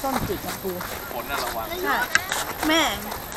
ส้มสีชมพูฝนน่ะระวังใช่แม่